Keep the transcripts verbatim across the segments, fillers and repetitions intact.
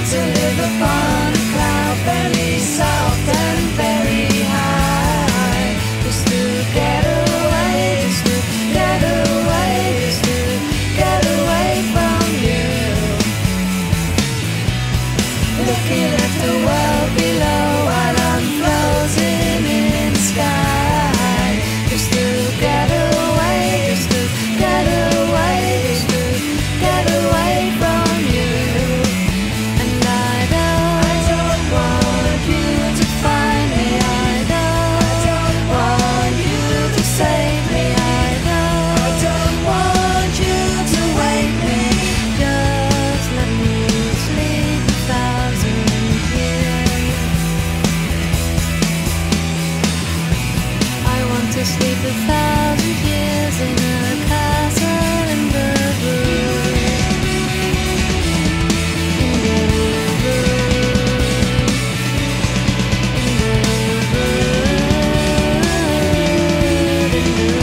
to live upon a cloud, very soft and very high. Just to get away, just to get away, just to get away from you. Looking at the world below while I'm floating in the sky. Just to get away, just to get away, just to get away from you. And I don't, I don't want you to find me. I don't, I don't want you to save me. I don't, I don't want you to wake me. Just let me sleep a thousand years. I want to sleep a thousand years in a castle in the blue. In the blue. In the blue. In the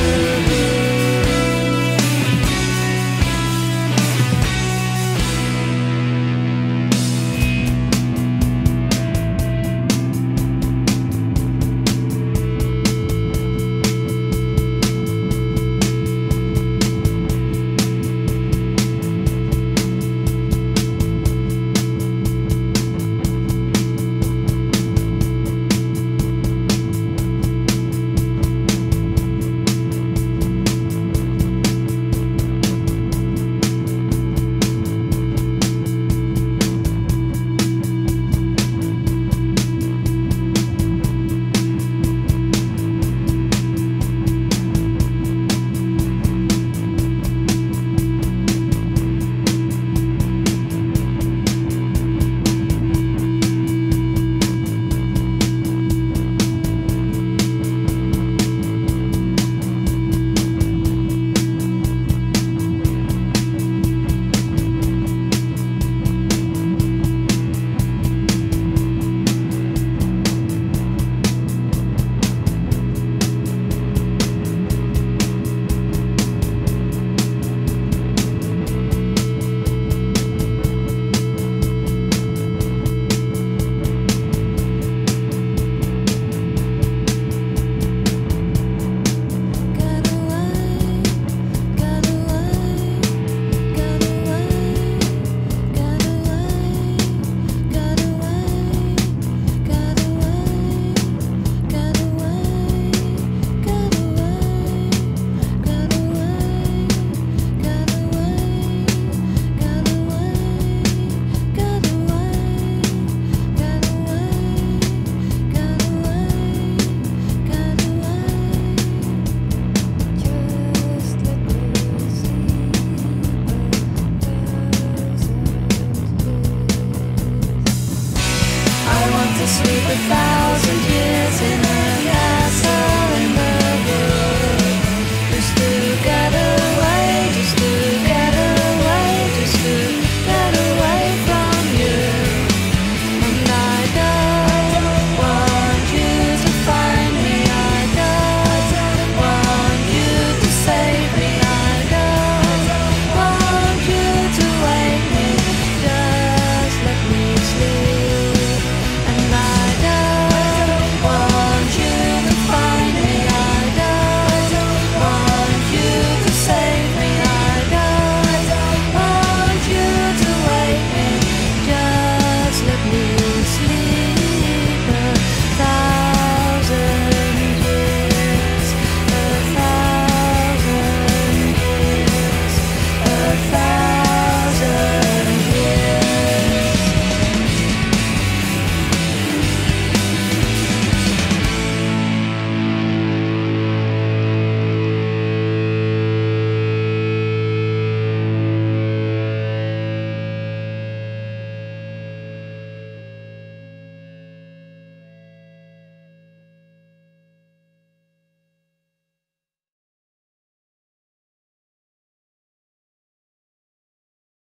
to sleep a thousand